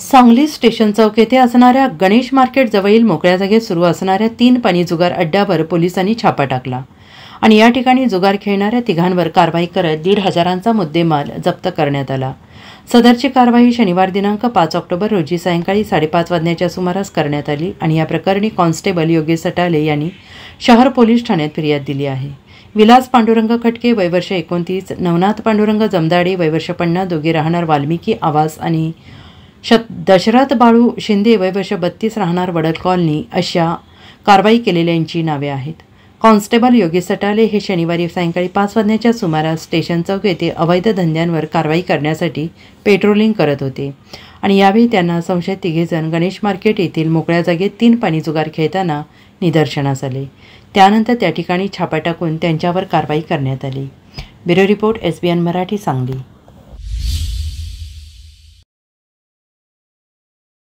Sangli station चौक येथे असणाऱ्या Ganesh market जवळील मोकळ्या जागेत सुरू असणाऱ्या 3 पाणी जुगार अड्ड्यावर पोलिसांनी छापा टाकला आणि या ठिकाणी जुगार खेळणाऱ्या तिघांवर कारवाई करत 1,500चा मुद्देमाल जप्त करण्यात आला। सदरची कारवाई शनिवार दिनांक 5 ऑक्टोबर रोजी सायंकाळी 5:30 वाजण्याच्या सुमारास करण्यात आली आणि या प्रकरणी कॉन्स्टेबल योगेश सटाले यांनी शहर पोलीस ठाण्यात फिर्याद दिली आहे। विलास पांडुरंग खटके वय वर्ष 29, नवनाथ पांडुरंग जमदाडे वय वर्ष 50 दोघे राहणार वाल्मिकी आवास आणि दशरथ बाळू शिंदे वय वर्ष 32 राहणार वडद कॉलनी अशा कारवाई केलेल्यांची नावे आहेत। कॉन्स्टेबल योगेश सटाले हे शनिवारी सायंकाळी 5 वाजण्याच्या सुमारास स्टेशन चौक येथे अवैध धंद्यांवर कारवाई करण्यासाठी पेट्रोलिंग करत होते आणि यावेळी त्यांना संशयित तिघेजण गणेश मार्केट येथील मोकळ्या जागेत 3 पाणी जुगार खेळताना निदर्शनास आले। त्यानंतर त्या ठिकाणी छापा टाकून त्यांच्यावर कारवाई करण्यात आली। Bureau report SBN Marathi Sangli.